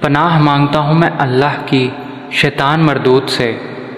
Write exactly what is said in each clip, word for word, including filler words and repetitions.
پناہ مانگتا ہوں میں اللہ کی شیطان مردود سے۔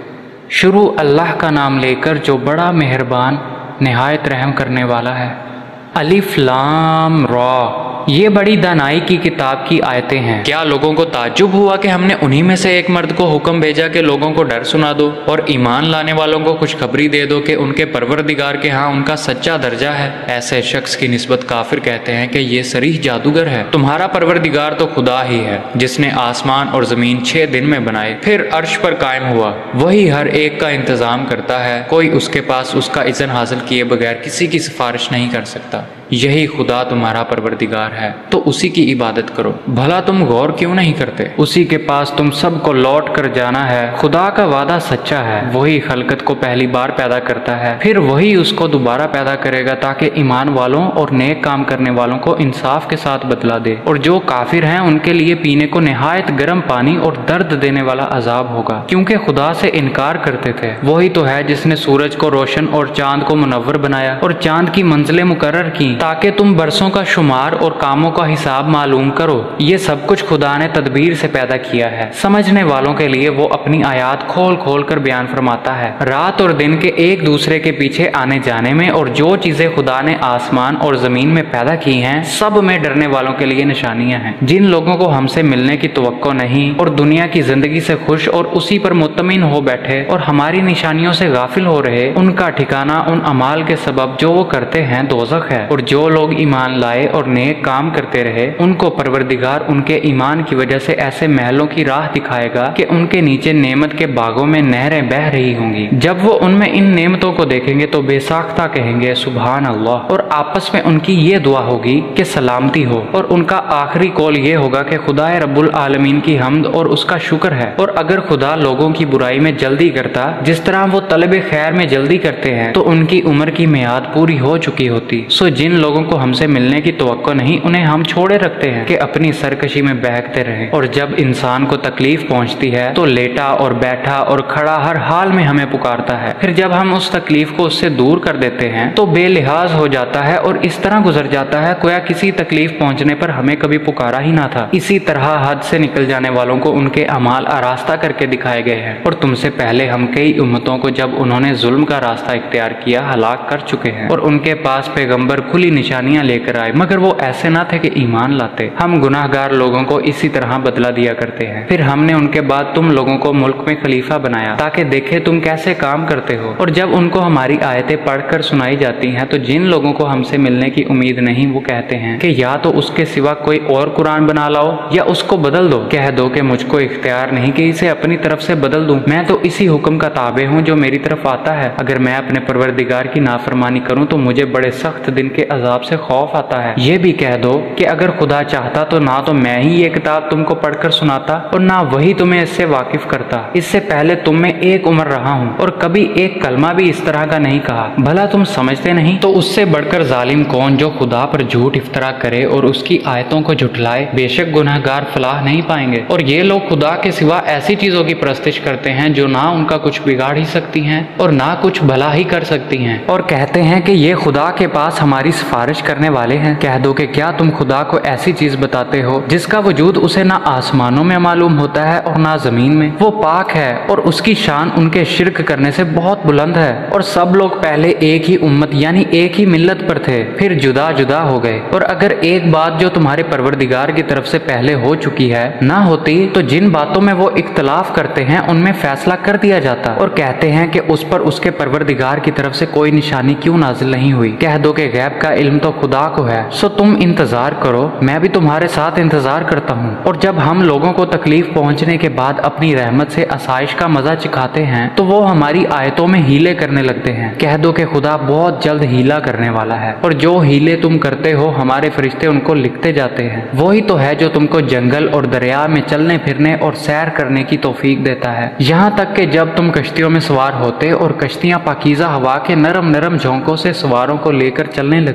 شروع اللہ کا نام لے کر جو بڑا مہربان نہایت رحم کرنے والا ہے۔ الف لام را، یہ بڑی دانائی کی کتاب کی آیتیں ہیں۔ کیا لوگوں کو تعجب ہوا کہ ہم نے انہی میں سے ایک مرد کو حکم بھیجا کہ لوگوں کو ڈر سنا دو اور ایمان لانے والوں کو خوشخبری دے دو کہ ان کے پروردگار کے ہاں ان کا سچا درجہ ہے۔ ایسے شخص کی نسبت کافر کہتے ہیں کہ یہ صریح جادوگر ہے۔ تمہارا پروردگار تو خدا ہی ہے جس نے آسمان اور زمین چھ دن میں بنائے پھر عرش پر قائم ہوا۔ وہی ہر ایک کا انتظام کرتا ہے، کوئی اس کے پاس اس کا اذن حاصل کیے بغیر کسی کی سفارش نہیں کر سکتا۔ یہی خدا تمہارا پروردگار ہے تو اسی کی عبادت کرو۔ بھلا تم غور کیوں نہیں کرتے؟ اسی کے پاس تم سب کو لوٹ کر جانا ہے۔ خدا کا وعدہ سچا ہے، وہی خلقت کو پہلی بار پیدا کرتا ہے، پھر وہی اس کو دوبارہ پیدا کرے گا تاکہ ایمان والوں اور نیک کام کرنے والوں کو انصاف کے ساتھ بدلہ دے، اور جو کافر ہیں ان کے لیے پینے کو نہایت گرم پانی اور درد دینے والا عذاب ہوگا، کیونکہ خدا سے انکار کرتے تھے۔ وہی تو ہے جس نے سورج کو روشن اور چاند کو منور بنایا اور چاند کی منزلیں مقرر کی تاکہ تم برسوں کا شمار اور کاموں کا حساب معلوم کرو۔ یہ سب کچھ خدا نے تدبیر سے پیدا کیا ہے۔ سمجھنے والوں کے لیے وہ اپنی آیات کھول کھول کر بیان فرماتا ہے۔ رات اور دن کے ایک دوسرے کے پیچھے آنے جانے میں اور جو چیزیں خدا نے آسمان اور زمین میں پیدا کی ہیں سب میں ڈرنے والوں کے لیے نشانیاں ہیں۔ جن لوگوں کو ہم سے ملنے کی توقع نہیں اور دنیا کی زندگی سے خوش اور اسی پر مطمئن ہو بیٹھے اور ہماری نشانیوں سے غافل ہو رہے، ان کا ٹھکانہ ان اعمال کے سبب جو وہ کرتے ہیں دوزخ ہے۔ اور جو لوگ ایمان لائے اور نیک کام کرتے رہے ان کو پروردگار ان کے ایمان کی وجہ سے ایسے محلوں کی راہ دکھائے گا کہ ان کے نیچے نعمت کے باغوں میں نہریں بہہ رہی ہوں گی۔ جب وہ ان میں ان نعمتوں کو دیکھیں گے تو بے ساختہ کہیں گے سبحان اللہ، اور آپس میں ان کی یہ دعا ہوگی کہ سلامتی ہو، اور ان کا آخری قول یہ ہوگا کہ خدا رب العالمین کی حمد اور اس کا شکر ہے۔ اور اگر خدا لوگوں کی برائی میں جلدی کرتا جس طرح وہ طلب خیر میں جلدی کرتے ہیں تو ان کی عمر کی میعاد پوری ہو چکی ہوتی۔ سو جن لوگوں کو ہم سے ملنے کی توقع نہیں انہیں ہم چھوڑے رکھتے ہیں کہ اپنی سرکشی میں بہکتے رہیں، اور جب انسان کو تکلیف پہنچتی ہے تو لیٹا اور بیٹھا اور کھڑا ہر حال میں ہمیں پکارتا ہے، پھر جب ہم اس تکلیف کو اس سے دور کر دیتے ہیں تو بے لحاظ ہو جاتا ہے اور اس طرح گزر جاتا ہے گویا کسی تکلیف پہنچنے پر ہمیں کبھی پکارا ہی نہ تھا۔ اسی طرح حد سے نکل جانے والوں کو ان کے اعمال آراستہ کر کے دکھائے گئے ہیں، اور تم سے پہلے ہم کئی امتوں کو جب انہوں نے ظلم کا راستہ اختیار کیا ہلاک کر چکے ہیں، اور ان کے پاس پیغمبر کھلی نشانیاں لے کر آئے مگر وہ ایسے نہ تھے کہ ایمان لاتے۔ ہم گناہ گار لوگوں کو اسی طرح بدلہ دیا کرتے ہیں۔ پھر ہم نے ان کے بعد تم لوگوں کو ملک میں خلیفہ بنایا تاکہ دیکھے تم کیسے کام کرتے ہو، اور جب ان کو ہماری آیتیں پڑھ کر سنائی جاتی ہیں تو جن لوگوں کو ہم سے ملنے کی امید نہیں وہ کہتے ہیں کہ یا تو اس کے سوا کوئی اور قرآن بنا لاؤ یا اس کو بدل دو۔ کہہ دو کہ مجھ کو اختیار نہیں کہ اسے اپنی طرف سے بدل دوں، میں تو اسی حکم کا تابع ہوں جو میری طرف آتا ہے۔ اگر میں اپنے پروردگار کی نافرمانی کروں تو مجھے بڑے سخت دن کے عذاب سے خوف آتا ہے۔ یہ بھی کہہ دو کہ اگر خدا چاہتا تو نہ تو میں ہی یہ کتاب تم کو پڑھ کر سناتا اور نہ وہی تمہیں اس سے واقف کرتا۔ اس سے پہلے تم میں ایک عمر رہا ہوں اور کبھی ایک کلمہ بھی اس طرح کا نہیں کہا۔ بھلا تم سمجھتے نہیں؟ تو اس سے بڑھ کر ظالم کون جو خدا پر جھوٹ افطرا کرے اور اس کی آیتوں کو جھٹلائے؟ بے شک گناہگار فلاح نہیں پائیں گے۔ اور یہ لوگ خدا کے سوا ایسی چیزوں کی پرستش کرتے ہیں جو نہ ان کا کچھ بگاڑ ہی سکتی ہیں اور نہ کچھ بھلا ہی کر سکتی ہیں، اور کہتے ہیں کہ یہ خدا کے پاس ہماری سفارش کرنے والے ہیں۔ کہہ دو کہ کیا تم خدا کو ایسی چیز بتاتے ہو جس کا وجود اسے نہ آسمانوں میں معلوم ہوتا ہے اور نہ زمین میں؟ وہ پاک ہے اور اس کی شان ان کے شرک کرنے سے بہت بلند ہے۔ اور سب لوگ پہلے ایک ہی امت یعنی ایک ہی ملت پر تھے، پھر جدا جدا ہو گئے۔ اور اگر ایک بات جو تمہارے پروردگار کی طرف سے پہلے ہو چکی ہے نہ ہوتی تو جن باتوں میں وہ اختلاف کرتے ہیں ان میں فیصلہ کر دیا جاتا، اور کہتے ہیں کہ اس پر اس کے پروردگار کی طرف سے کوئی نشانی کیوں نازل نہیں ہوئی۔ کہہ دو کہ غیب کا علم تو خدا کو ہے، سو تم انتظار کرو، میں بھی تمہارے ساتھ انتظار کرتا ہوں۔ اور جب ہم لوگوں کو تکلیف پہنچنے کے بعد اپنی رحمت سے آسائش کا مزہ چکھاتے ہیں تو وہ ہماری آیتوں میں ہیلے کرنے لگتے ہیں۔ کہہ دو کہ خدا بہت جلد ہیلا کرنے والا ہے، اور جو ہیلے تم کرتے ہو ہمارے فرشتے ان کو لکھتے جاتے ہیں۔ وہی تو ہے جو تم کو جنگل اور دریا میں چلنے پھرنے اور سیر کرنے کی توفیق دیتا ہے، یہاں تک کہ جب تم کشتیوں میں سوار ہوتے اور کشتیاں پاکیزہ ہوا کے نرم نرم جھونکوں سے سواروں کو لے کر چلنے لگتی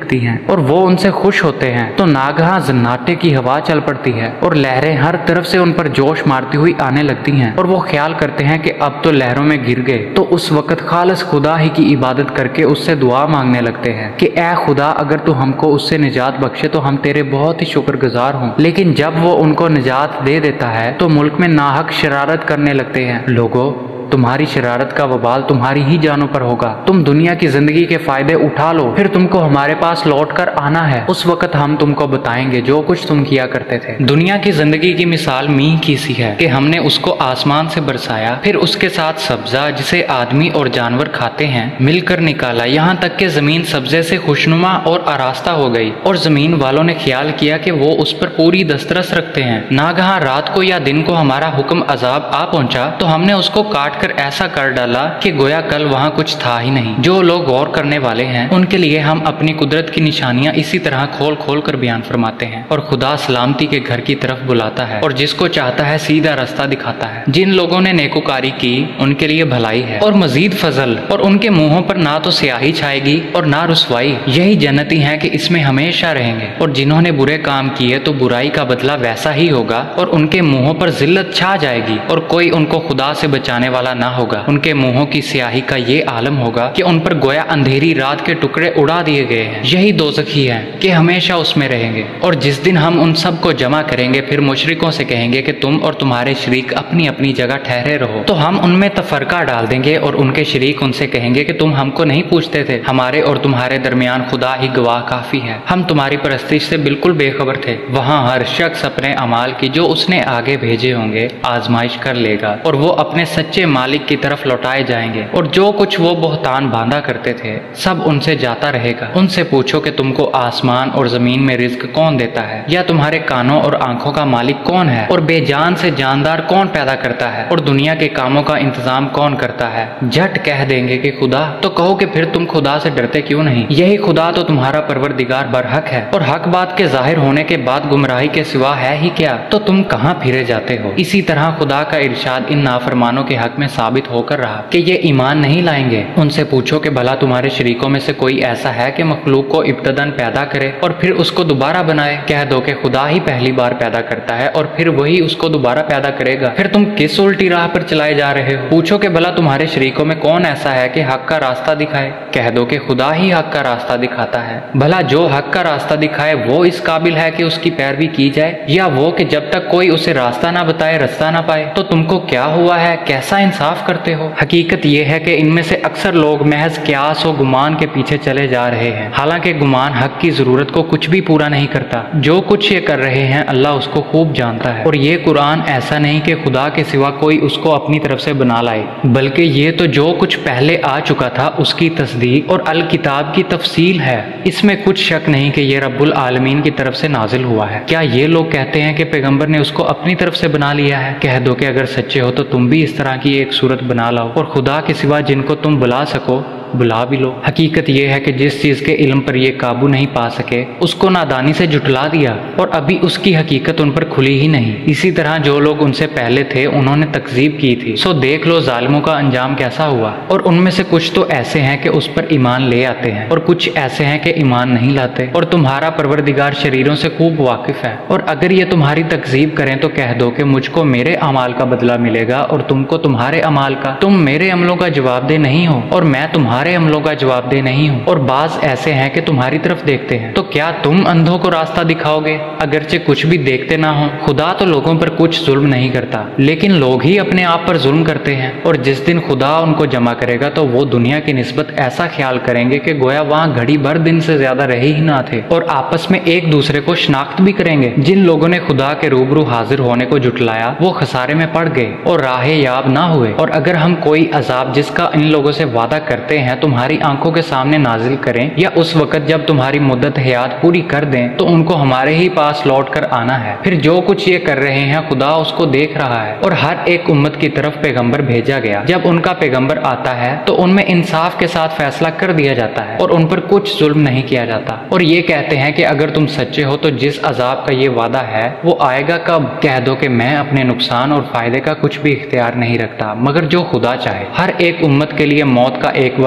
لگتی ہیں اور وہ ان سے خوش ہوتے ہیں تو ناگہاں زناٹے کی ہوا چل پڑتی ہے اور لہریں ہر طرف سے ان پر جوش مارتی ہوئی آنے لگتی ہیں اور وہ خیال کرتے ہیں کہ اب تو لہروں میں گر گئے۔ تو اس وقت خالص خدا ہی کی عبادت کر کے اس سے دعا مانگنے لگتے ہیں کہ اے خدا اگر تو ہم کو اس سے نجات بخشے تو ہم تیرے بہت ہی شکر گزار ہوں۔ لیکن جب وہ ان کو نجات دے دیتا ہے تو ملک میں ناحق شرارت کرنے لگتے ہیں۔ لوگوں، تمہاری شرارت کا وبال تمہاری ہی جانوں پر ہوگا۔ تم دنیا کی زندگی کے فائدے اٹھا لو، پھر تم کو ہمارے پاس لوٹ کر آنا ہے، اس وقت ہم تم کو بتائیں گے جو کچھ تم کیا کرتے تھے۔ دنیا کی زندگی کی مثال میگھ کی سی ہے کہ ہم نے اس کو آسمان سے برسایا، پھر اس کے ساتھ سبزہ جسے آدمی اور جانور کھاتے ہیں مل کر نکالا، یہاں تک کہ زمین سبزے سے خوشنما اور آراستہ ہو گئی اور زمین والوں نے خیال کیا کہ وہ اس پر پوری دسترس رکھتے ہیں۔ ناگہاں رات کو یا دن کو ہمارا حکم عذاب آ پہنچا تو ہم نے اس کو کاٹ کر ایسا کر ڈالا کہ گویا کل وہاں کچھ تھا ہی نہیں۔ جو لوگ غور کرنے والے ہیں ان کے لیے ہم اپنی قدرت کی نشانیاں اسی طرح کھول کھول کر بیان فرماتے ہیں، اور خدا سلامتی کے گھر کی طرف بلاتا ہے اور جس کو چاہتا ہے سیدھا راستہ دکھاتا ہے۔ جن لوگوں نے نیکوکاری کی ان کے لیے بھلائی ہے اور مزید فضل، اور ان کے منہوں پر نہ تو سیاہی چھائے گی اور نہ رسوائی، یہی جنتی ہیں کہ اس میں ہمیشہ رہیں گے۔ اور جنہوں نے برے کام کیے تو برائی کا بدلہ ویسا ہی ہوگا اور ان کے منہوں پر ذلت چھا جائے گی اور کوئی ان کو خدا سے بچانے والا نہ ہوگا۔ ان کے منہوں کی سیاہی کا یہ عالم ہوگا کہ ان پر گویا اندھیری رات کے ٹکڑے اڑا دیے گئے ہیں۔ یہی دوزخی ہے کہ ہمیشہ اس میں رہیں گے۔ اور جس دن ہم ان سب کو جمع کریں گے پھر مشرکوں سے کہیں گے کہ تم اور تمہارے شریک اپنی اپنی جگہ ٹھہرے رہو، تو ہم ان میں تفرقہ ڈال دیں گے اور ان کے شریک ان سے کہیں گے کہ تم ہم کو نہیں پوچھتے تھے، ہمارے اور تمہارے درمیان خدا ہی گواہ کافی ہے، ہم تمہاری پرستش سے بالکل بے خبر تھے۔ وہاں ہر شخص اپنے اعمال کی جو اس نے آگے بھیجے ہوں گے آزمائش کر لے گا اور وہ اپنے سچے مالک کی طرف لوٹائے جائیں گے، اور جو کچھ وہ بہتان باندھا کرتے تھے سب ان سے جاتا رہے گا۔ ان سے پوچھو کہ تم کو آسمان اور زمین میں رزق کون دیتا ہے، یا تمہارے کانوں اور آنکھوں کا مالک کون ہے، اور بے جان سے جاندار کون پیدا کرتا ہے، اور دنیا کے کاموں کا انتظام کون کرتا ہے؟ جھٹ کہہ دیں گے کہ خدا، تو کہو کہ پھر تم خدا سے ڈرتے کیوں نہیں؟ یہی خدا تو تمہارا پروردگار برحق ہے، اور حق بات کے ظاہر ہونے کے بعد گمراہی کے سوا ہے ہی کیا؟ تو تم کہاں پھرے جاتے ہو؟ اسی طرح خدا کا ارشاد ان نافرمانوں کے حق میں ثابت ہو کر رہا کہ یہ ایمان نہیں لائیں گے۔ ان سے پوچھو کہ بھلا تمہارے شریکوں میں سے کوئی ایسا ہے کہ مخلوق کو ابتداً پیدا کرے اور پھر اس کو دوبارہ بنائے؟ کہہ دو کہ خدا ہی پہلی بار پیدا کرتا ہے اور پھر وہی اس کو دوبارہ پیدا کرے گا، پھر تم کس الٹی راہ پر چلائے جا رہے ہو؟ پوچھو کہ بھلا تمہارے شریکوں میں کون ایسا ہے کہ حق کا راستہ دکھائے؟ کہہ دو کہ خدا ہی حق کا راستہ دکھاتا ہے۔ بھلا جو حق کا راستہ دکھائے وہ اس قابل ہے کہ اس کی پیروی کی جائے، یا وہ کہ جب تک کوئی اسے راستہ نہ بتائے رستہ نہ پائے؟ تو تم کو کیا ہوا ہے، کیسا انصاف کرتے ہو؟ حقیقت یہ ہے کہ ان میں سے اکثر لوگ محض قیاس و گمان کے پیچھے چلے جا رہے ہیں، حالانکہ گمان حق کی ضرورت کو کچھ بھی پورا نہیں کرتا۔ جو کچھ یہ کر رہے ہیں اللہ اس کو خوب جانتا ہے، اور یہ قرآن ایسا نہیں کہ خدا کے سوا کوئی اس کو اپنی طرف سے بنا لائے، بلکہ یہ تو جو کچھ پہلے آ چکا تھا اس کی تصدیق اور الکتاب کی تفصیل ہے۔ اس میں کچھ شک نہیں کہ یہ رب العالمین کی طرف سے نازل ہوا ہے۔ کیا یہ لوگ کہتے ہیں کہ پیغمبر نے اس کو اپنی طرف سے بنا لیا ہے؟ کہہ دو کہ اگر سچے ہو تو تم بھی اس طرح کی ایک صورت بنا لاؤ، اور خدا کے سوا جن کو تم بلا سکو بلا بھی لو۔ حقیقت یہ ہے کہ جس چیز کے علم پر یہ قابو نہیں پا سکے اس کو نادانی سے جھٹلا دیا، اور ابھی اس کی حقیقت ان پر کھلی ہی نہیں۔ اسی طرح جو لوگ ان سے پہلے تھے انہوں نے تکذیب کی تھی، سو دیکھ لو ظالموں کا انجام کیسا ہوا۔ اور ان میں سے کچھ تو ایسے ہیں کہ اس پر ایمان لے آتے ہیں، اور کچھ ایسے ہیں کہ ایمان نہیں لاتے، اور تمہارا پروردگار شریروں سے خوب واقف ہے۔ اور اگر یہ تمہاری تکذیب کریں تو کہہ دو کہ مجھ کو میرے اعمال کا بدلہ ملے گا اور تم کو تمہارے اعمال کا۔ تم میرے عملوں کا جواب دہ نہیں ہو اور میں تمہارے عملوں کا جواب دہ نہیں ہوں، اور بعض ایسے ہیں کہ تمہاری طرف دیکھتے ہیں، تو کیا تم اندھوں کو راستہ دکھاؤ گے اگرچہ کچھ بھی دیکھتے نہ ہوں؟ خدا تو لوگوں پر کچھ ظلم نہیں کرتا، لیکن لوگ ہی اپنے آپ پر ظلم کرتے ہیں۔ اور جس دن خدا ان کو جمع کرے گا تو وہ دنیا کی نسبت ایسا خیال کریں گے کہ گویا وہاں گھڑی بھر دن سے زیادہ رہے ہی نہ تھے، اور آپس میں ایک دوسرے کو شناخت بھی کریں گے۔ جن لوگوں نے خدا کے روبرو حاضر ہونے کو جھٹلایا وہ خسارے میں پڑ گئے اور راہ یاب نہ ہوئے۔ اور اگر ہم کوئی عذاب جس کا ان لوگوں سے وعدہ کرتے ہیں تمہاری آنکھوں کے سامنے نازل کریں، یا اس وقت جب تمہاری مدت حیات پوری کر دیں، تو ان کو ہمارے ہی پاس لوٹ کر آنا ہے۔ پھر جو کچھ یہ کر رہے ہیں خدا اس کو دیکھ رہا ہے، اور ہر ایک امت کی طرف پیغمبر بھیجا گیا۔ جب ان کا پیغمبر آتا ہے تو ان میں انصاف کے ساتھ فیصلہ کر دیا جاتا ہے اور ان پر کچھ ظلم نہیں کیا جاتا۔ اور یہ کہتے ہیں کہ اگر تم سچے ہو تو جس عذاب کا یہ وعدہ ہے وہ آئے گا کب؟ کہہ دو کہ میں اپنے نقصان اور فائدے کا کچھ بھی اختیار نہیں رکھتا مگر جو خدا چاہے۔ ہر ایک امت کے لیے موت کا ایک وقت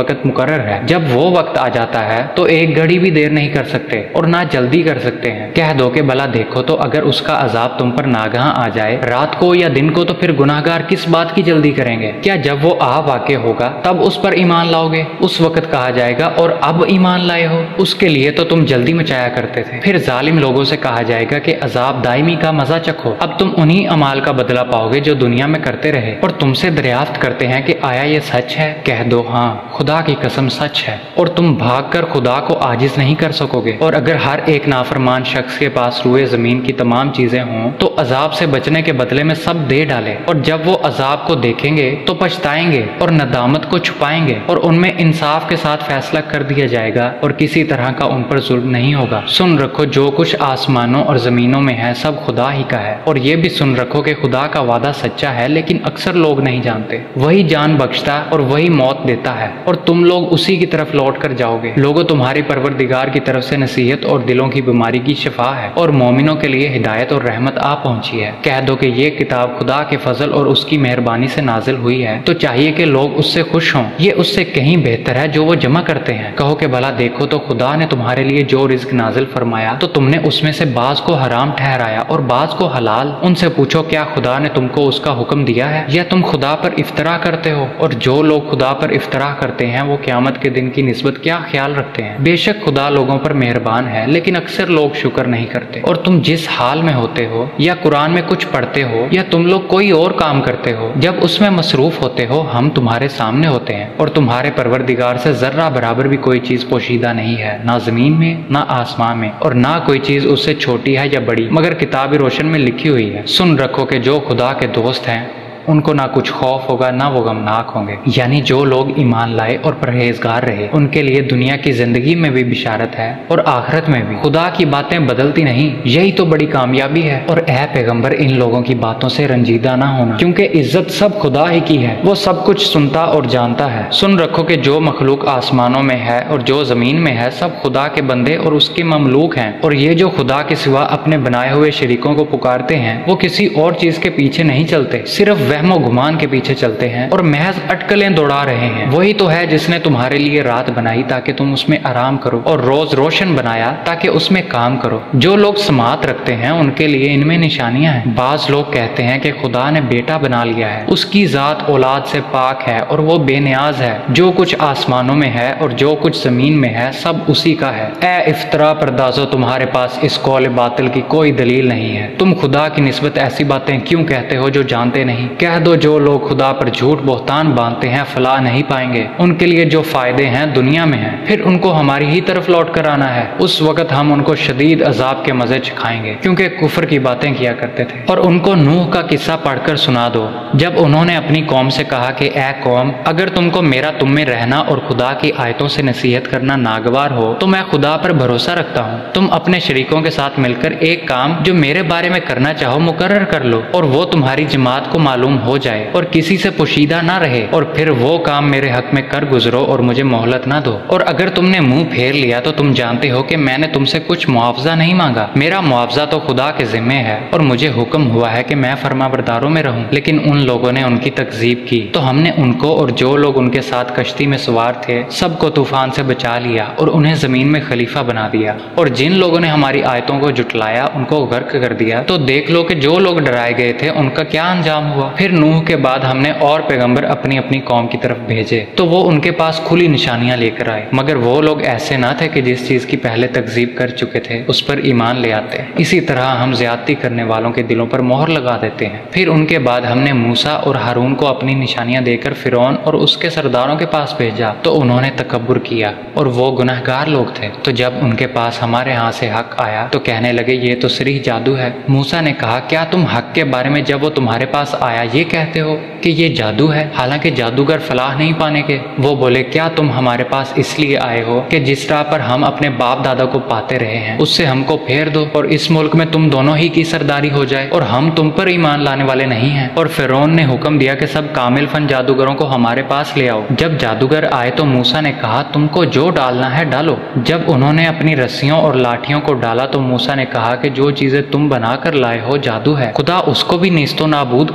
वक्त मुकर्रर है। जब वो वक्त आ जाता है तो एक घड़ी भी देर नहीं कर सकते और ना जल्दी कर सकते हैं। कह दो कि भला देखो तो अगर उसका अजाब तुम पर नागहां आ जाए रात को या दिन को, तो फिर गुनाहगार किस बात की जल्दी करेंगे? क्या जब वो आ वाक़े होगा तब उस पर ईमान लाओगे? उस वक्त कहा जाएगा और अब ईमान लाए हो, उसके लिए तो तुम जल्दी मचाया करते थे। फिर जालिम लोगों से कहा जाएगा कि अजाब दायमी का मजा चखो, अब तुम उन्हीं अमाल का बदला पाओगे जो दुनिया में करते रहे। और तुमसे दरियाफ्त करते हैं कि आया ये सच है? कह दो हाँ, खुदा की कसम सच है। और तुम भागकर खुदा को आजिज नहीं कर सकोगे। और अगर हर एक नाफरमान शख्स के पास रुए जमीन की तमाम चीजें हों तो अजाब से बचने के बदले में सब दे डाले, और जब वो अजाब को देखेंगे तो पछताएंगे और नदामत को छुपाएंगे, और उनमें इंसाफ के साथ फैसला कर दिया जाएगा और किसी तरह का उन पर जुल्म नहीं होगा। सुन रखो, जो कुछ आसमानों और जमीनों में है सब खुदा ही का है। और ये भी सुन रखो कि खुदा का वादा सच्चा है, लेकिन अक्सर लोग नहीं जानते। वही जान बख्शता और वही मौत देता है, और तुम लोग उसी की तरफ लौट कर जाओगे। लोगों, तुम्हारी परवरदिगार की तरफ से नसीहत और दिलों की बीमारी की शिफा है, और मोमिनों के लिए हिदायत और रहमत आ पहुंची है। कह दो कि ये किताब खुदा के फजल और उसकी मेहरबानी से नाजिल हुई है, तो चाहिए कि लोग उससे खुश हों। ये उससे कहीं बेहतर है जो वो जमा करते हैं। कहो कि भला देखो तो खुदा ने तुम्हारे लिए जो रिज्क नाजिल फरमाया तो तुमने उसमें से बाज को हराम ठहराया और बाज को हलाल। उनसे पूछो, क्या खुदा ने तुमको उसका हुक्म दिया है, या तुम खुदा पर इफ्तरा करते हो? और जो लोग खुदा पर इफ्तरा करते हैं वो क़यामत के दिन की निस्बत क्या ख्याल रखते हैं? बेशक खुदा लोगों पर मेहरबान है, लेकिन अक्सर लोग शुक्र नहीं करते। और तुम जिस हाल में होते हो, या कुरान में कुछ पढ़ते हो, या तुम लोग कोई और काम करते हो, जब उसमें मसरूफ होते हो हम तुम्हारे सामने होते हैं। और तुम्हारे परवरदिगार से जर्रा बराबर भी कोई चीज पोशीदा नहीं है, ना जमीन में ना आसमान में, और ना कोई चीज उससे छोटी है या बड़ी, मगर किताब रोशन में लिखी हुई है। सुन रखो कि जो खुदा के दोस्त हैं उनको ना कुछ खौफ होगा ना वो गमनाक होंगे। यानी जो लोग ईमान लाए और परहेजगार रहे उनके लिए दुनिया की जिंदगी में भी बिशारत है और आखिरत में भी। खुदा की बातें बदलती नहीं, यही तो बड़ी कामयाबी है। और ए पैगंबर, इन लोगों की बातों से रंजीदा ना होना, क्योंकि इज्जत सब खुदा ही की है। वो सब कुछ सुनता और जानता है। सुन रखो कि जो मखलूक आसमानों में है और जो जमीन में है सब खुदा के बंदे और उसके ममलूक हैं। और ये जो खुदा के सिवा अपने बनाए हुए शरीकों को पुकारते हैं वो किसी और चीज के पीछे नहीं चलते, सिर्फ वहमो गुमान के पीछे चलते हैं और महज अटकलें दौड़ा रहे हैं। वही तो है जिसने तुम्हारे लिए रात बनाई ताकि तुम उसमें आराम करो, और रोज रोशन बनाया ताकि उसमें काम करो। जो लोग समात रखते हैं उनके लिए इनमें निशानियां हैं। बाज लोग कहते हैं कि खुदा ने बेटा बना लिया है, उसकी जात औलाद से पाक है और वो बेनियाज है। जो कुछ आसमानों में है और जो कुछ जमीन में है सब उसी का है। ए इफ्तरा परदाजो, तुम्हारे पास इस कौल बातिल की कोई दलील नहीं है। तुम खुदा की निस्बत ऐसी बातें क्यों कहते हो जो जानते नहीं? कह दो, जो लोग खुदा पर झूठ बोहतान बांधते हैं फलाह नहीं पाएंगे। उनके लिए जो फायदे हैं दुनिया में हैं, फिर उनको हमारी ही तरफ लौट कर आना है। उस वक्त हम उनको शदीद अजाब के मजे चखाएंगे, क्योंकि कुफर की बातें किया करते थे। और उनको नूह का किस्सा पढ़कर सुना दो, जब उन्होंने अपनी कौम से कहा कि ए कौम, अगर तुमको मेरा तुम में रहना और खुदा की आयतों से नसीहत करना नागवार हो तो मैं खुदा पर भरोसा रखता हूँ। तुम अपने शरीकों के साथ मिलकर एक काम जो मेरे बारे में करना चाहो मुकर्रर कर लो, और वो तुम्हारी जमात को मालूम हो जाए और किसी से पोशीदा ना रहे, और फिर वो काम मेरे हक में कर गुजरो और मुझे मोहलत ना दो। और अगर तुमने मुंह फेर लिया तो तुम जानते हो कि मैंने तुमसे कुछ मुआवजा नहीं मांगा। मेरा मुआवजा तो खुदा के जिम्मे है, और मुझे हुक्म हुआ है कि मैं फरमाबरदारों में रहूं। लेकिन उन लोगों ने उनकी तकजीब की तो हमने उनको और जो लोग उनके साथ कश्ती में सवार थे सबको तूफान से बचा लिया और उन्हें जमीन में खलीफा बना दिया। और जिन लोगों ने हमारी आयतों को जुटलाया उनको गर्क कर दिया। तो देख लो कि जो लोग डराए गए थे उनका क्या अंजाम हुआ। फिर नूह के बाद हमने और पैगंबर अपनी अपनी कौम की तरफ भेजे तो वो उनके पास खुली निशानियां लेकर आए, मगर वो लोग ऐसे ना थे कि जिस चीज की पहले तकजीब कर चुके थे उस पर ईमान ले आते। इसी तरह हम ज्यादती करने वालों के दिलों पर मोहर लगा देते हैं। फिर उनके बाद हमने मूसा और हारून को अपनी निशानियां देकर फिरौन और उसके सरदारों के पास भेजा तो उन्होंने तकब्बुर किया और वो गुनहगार लोग थे। तो जब उनके पास हमारे यहाँ से हक आया तो कहने लगे ये तो सरीह जादू है। मूसा ने कहा, क्या तुम हक के बारे में जब वो तुम्हारे पास आया ये कहते हो कि ये जादू है, हालांकि जादूगर फलाह नहीं पाने के? वो बोले, क्या तुम हमारे पास इसलिए आए हो कि जिस राह पर हम अपने बाप दादा को पाते रहे हैं उससे हमको फेर दो और इस मुल्क में तुम दोनों ही की सरदारी हो जाए, और हम तुम पर ईमान लाने वाले नहीं हैं। और फिरौन ने हुक्म दिया कि सब कामिल फन जादूगरों को हमारे पास ले आओ। जब जादूगर आए तो मूसा ने कहा, तुमको जो डालना है डालो। जब उन्होंने अपनी रस्सियों और लाठियों को डाला तो मूसा ने कहा कि जो चीजें तुम बना कर लाए हो जादू है, खुदा उसको भी नीस्तो नाबूद कर देगा।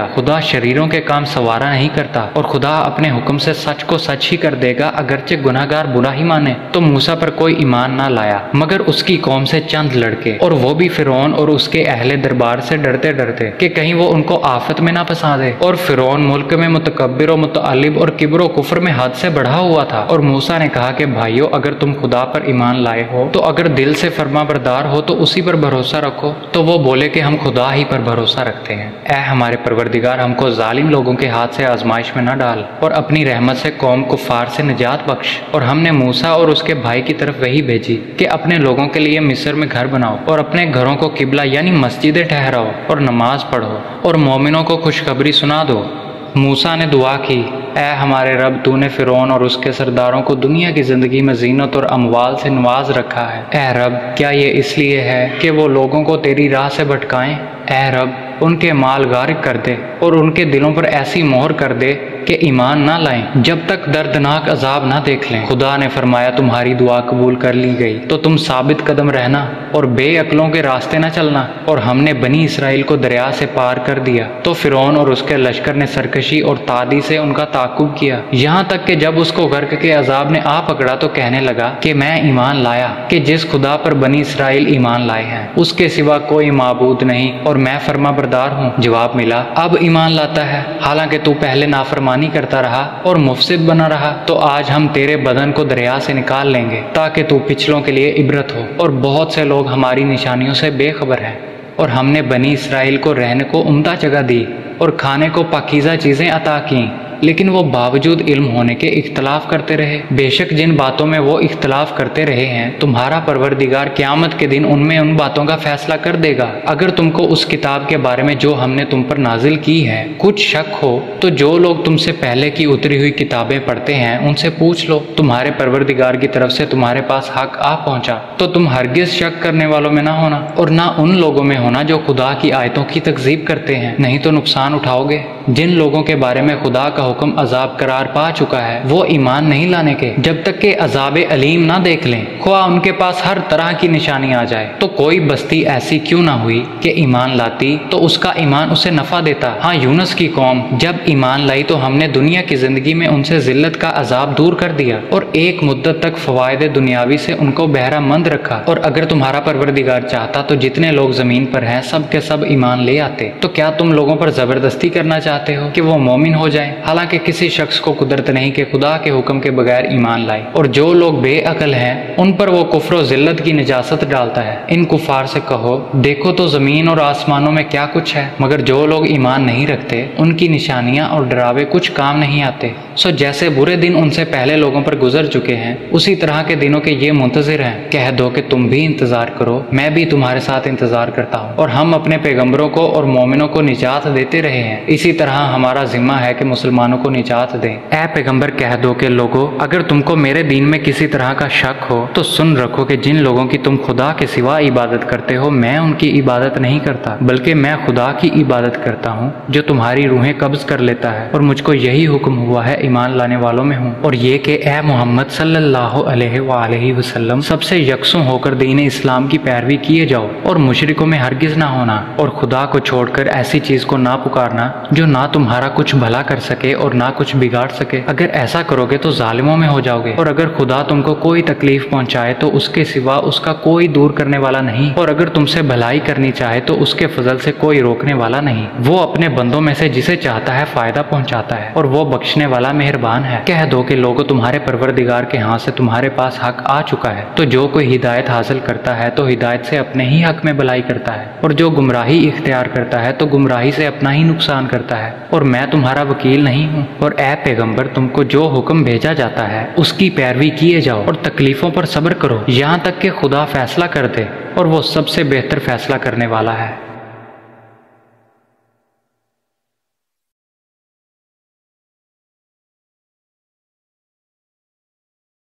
گا۔ خدا شریروں کے کام سوارا نہیں کرتا، اور خدا اپنے حکم سے سچ کو سچ ہی کر دے گا اگرچہ گناہ گار برا ہی مانے۔ تو موسیٰ پر کوئی ایمان نہ لایا مگر اس کی قوم سے چند لڑکے، اور وہ بھی فرعون اور اس کے اہل دربار سے ڈرتے ڈرتے کہ کہیں وہ ان کو آفت میں نہ پھنسا دے۔ اور فرعون ملک میں متکبر و متعلب اور کبر و کفر میں حد سے بڑھا ہوا تھا۔ اور موسیٰ نے کہا کہ بھائیو، اگر تم خدا پر ایمان لائے ہو تو اگر دل سے فرما بردار ہو تو اسی پر بھروسہ رکھو۔ تو وہ بولے کہ ہم خدا ہی پر بھروسہ رکھتے ہیں۔ اے ہمارے پروردگار، ہم کو ظالم لوگوں کے ہاتھ سے آزمائش میں نہ ڈال، اور اپنی رحمت سے قوم کفار سے نجات بخش۔ اور ہم نے موسیٰ اور اس کے بھائی کی طرف وحی بھیجی کہ اپنے لوگوں کے لیے مصر میں گھر بناؤ، اور اپنے گھروں کو قبلہ یعنی مسجدیں ٹھہراؤ، اور نماز پڑھو، اور مومنوں کو خوشخبری سنا دو۔ موسیٰ نے دعا کی، اے ہمارے رب، تو نے فرعون اور اس کے سرداروں کو دنیا کی زندگی میں زینت اور اموال سے نواز رکھا ہے۔ اے رب، کیا یہ اس لیے ہے کہ وہ لوگوں کو تیری راہ سے بھٹکائیں؟ اے رب، ان کے مال غارق کر دے اور ان کے دلوں پر ایسی مہر کر دے کہ ایمان نہ لائیں جب تک دردناک عذاب نہ دیکھ لیں۔ خدا نے فرمایا، تمہاری دعا قبول کر لی گئی، تو تم ثابت قدم رہنا اور بے عقلوں کے راستے نہ چلنا۔ اور ہم نے بنی اسرائیل کو دریا سے پار کر دیا، تو فرعون اور اس کے لشکر نے سرکشی اور تعدی سے ان کا تعاقب کیا، یہاں تک کہ جب اس کو غرق کے عذاب نے آ پکڑا تو کہنے لگا کہ میں ایمان لایا کہ جس خدا پر بنی اسرائیل ایمان لائے ہیں اس کے سوا کوئی معبود نہیں، اور میں فرما بردار ہوں۔ جواب ملا، اب ایمان لاتا ہے، حالانکہ تو پہلے نافرمانی کرتا رہا اور مفسد بنا رہا، تو آج ہم تیرے بدن کو دریا سے نکال لیں گے تاکہ تو پچھلوں کے لیے عبرت ہو۔ اور بہت سے لوگ ہماری نشانیوں سے بے خبر ہیں، اور ہم نے بنی اسرائیل کو رہنے کو عمدہ جگہ دی اور کھانے کو پاکیزہ چیزیں عطا کیں، لیکن وہ باوجود علم ہونے کے اختلاف کرتے رہے۔ بے شک جن باتوں میں وہ اختلاف کرتے رہے ہیں تمہارا پروردگار قیامت کے دن ان میں ان باتوں کا فیصلہ کر دے گا۔ اگر تم کو اس کتاب کے بارے میں جو ہم نے تم پر نازل کی ہے کچھ شک ہو تو جو لوگ تم سے پہلے کی اتری ہوئی کتابیں پڑھتے ہیں ان سے پوچھ لو، تمہارے پروردگار کی طرف سے تمہارے پاس حق آ پہنچا تو تم ہرگز شک کرنے والوں میں نہ ہونا، اور نہ ان لوگوں میں ہونا جو خدا کی آیتوں کی تکذیب کرتے ہیں، نہیں تو نقصان اٹھاؤ گے۔ جن لوگوں کے بارے میں خدا کا حکم عذاب قرار پا چکا ہے وہ ایمان نہیں لانے کے جب تک کہ عذاب علیم نہ دیکھ لیں، خواہ ان کے پاس ہر طرح کی نشانی آ جائے۔ تو کوئی بستی ایسی کیوں نہ ہوئی کہ ایمان لاتی تو اس کا ایمان اسے نفع دیتا۔ ہاں، یونس کی قوم جب ایمان لائی تو ہم نے دنیا کی زندگی میں ان سے ذلت کا عذاب دور کر دیا اور ایک مدت تک فوائد دنیاوی سے ان کو بہرہ مند رکھا۔ اور اگر تمہارا پروردگار چاہتا تو جتنے لوگ زمین پر ہیں سب کے سب ایمان لے آتے۔ تو کیا تم لوگوں پر زبردستی کرنا چاہتے ہو کہ وہ مومن ہو جائیں؟ حالانکہ کسی شخص کو قدرت نہیں کہ خدا کے حکم کے بغیر ایمان لائے۔ اور جو لوگ بے عقل ہیں ان پر وہ کفر و ذلت کی نجاست ڈالتا ہے۔ ان کفار سے کہو، دیکھو تو زمین اور آسمانوں میں کیا کچھ ہے، مگر جو لوگ ایمان نہیں رکھتے ان کی نشانیاں اور ڈراوے کچھ کام نہیں آتے۔ سو جیسے برے دن ان سے پہلے لوگوں پر گزر چکے ہیں اسی طرح کے دنوں کے یہ منتظر ہیں۔ کہہ دو کہ تم بھی انتظار کرو، میں بھی تمہارے ساتھ انتظار کرتا ہوں، اور ہم اپنے پیغمبروں کو اور مومنوں کو نجات دیتے رہے ہیں، اسی طرح ہمارا ذمہ ہے کہ مسلمانوں کو نجات دیں۔ اے پیغمبر کہہ دو کہ لوگو، اگر تم کو میرے دین میں کسی طرح کا شک ہو تو سن رکھو کہ جن لوگوں کی تم خدا کے سوا عبادت کرتے ہو میں ان کی عبادت نہیں کرتا، بلکہ میں خدا کی عبادت کرتا ہوں جو تمہاری روحیں قبض کر لیتا ہے، اور مجھ کو یہی حکم ہوا ہے ایمان لانے والوں میں ہوں، اور یہ کہ اے محمد صلی اللہ علیہ وآلہ وسلم سب سے یکساں ہو کر دین اسلام کی پیروی کیے جاؤ، اور مشرکوں میں ہرگز نہ ہونا، اور خدا کو چھوڑ کر ایسی چیز کو نہ پکارنا جو نہ تمہارا کچھ بھلا کر سکے اور نہ کچھ بگاڑ سکے۔ اگر ایسا کرو گے تو ظالموں میں ہو جاؤ گے، اور اگر خدا تم کو کوئی تکلیف پہنچائے تو اس کے سوا اس کا کوئی دور کرنے والا نہیں، اور اگر تم سے بھلائی کرنی چاہے تو اس کے فضل سے کوئی روکنے والا نہیں۔ وہ اپنے بندوں میں سے جسے چاہتا ہے فائدہ پہنچاتا ہے، اور وہ بخشنے والا مہربان ہے۔ کہہ دو کہ لوگوں، تمہارے پروردگار کے ہاں سے تمہارے پاس حق آ چکا ہے، تو جو کوئی ہدایت حاصل کرتا ہے تو ہدایت سے اپنے ہی حق میں بھلائی کرتا ہے، اور جو گمراہی اختیار کرتا ہے تو گمراہی سے اپنا ہی نقصان کرتا ہے، اور میں تمہارا وکیل نہیں ہوں۔ اور اے پیغمبر، تم کو جو حکم بھیجا جاتا ہے اس کی پیروی کیے جاؤ اور تکلیفوں پر صبر کرو یہاں تک کہ خدا فیصلہ کر دے، اور وہ سب سے بہتر فیصلہ کرنے والا ہے۔